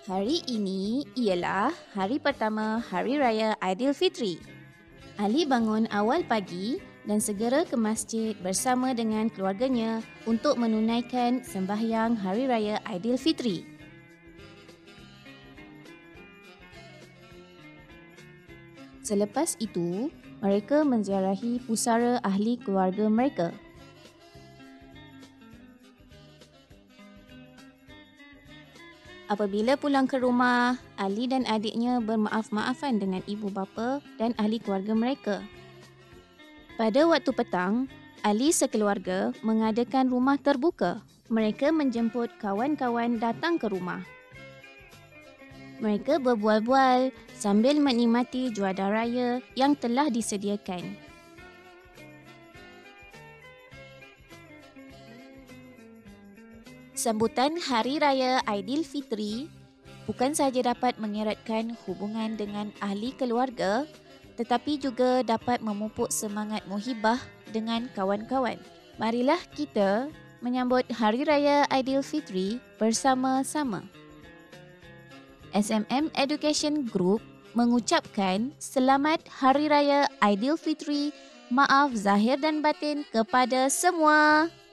Hari ini ialah hari pertama Hari Raya Aidilfitri. Ali bangun awal pagi dan segera ke masjid bersama dengan keluarganya untuk menunaikan sembahyang Hari Raya Aidilfitri. Selepas itu, mereka menziarahi pusara ahli keluarga mereka. Apabila pulang ke rumah, Ali dan adiknya bermaaf-maafan dengan ibu bapa dan ahli keluarga mereka. Pada waktu petang, Ali sekeluarga mengadakan rumah terbuka. Mereka menjemput kawan-kawan datang ke rumah. Mereka berbual-bual sambil menikmati juadah raya yang telah disediakan. Sambutan Hari Raya Aidilfitri bukan sahaja dapat mengeratkan hubungan dengan ahli keluarga, tetapi juga dapat memupuk semangat muhibah dengan kawan-kawan. Marilah kita menyambut Hari Raya Aidilfitri bersama-sama. SMM Education Group mengucapkan Selamat Hari Raya Aidilfitri, maaf zahir dan batin kepada semua.